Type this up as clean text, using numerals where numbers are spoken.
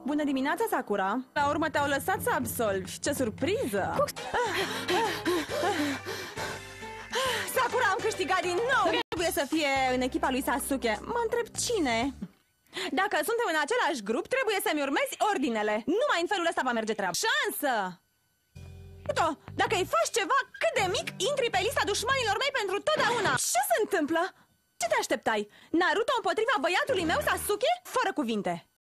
Bună dimineața, Sakura! La urmă te-au lăsat să absolvi. Ce surpriză! Sakura, am câștigat din nou! Trebuie să fie în echipa lui Sasuke. Mă întreb cine? Dacă suntem în același grup, trebuie să-mi urmezi ordinele. Numai în felul ăsta va merge treaba. Șansă! Naruto, dacă îi faci ceva cât de mic, intri pe lista dușmanilor mei pentru totdeauna. Ce se întâmplă? Ce te așteptai? Naruto împotriva băiatului meu, Sasuke? Fără cuvinte.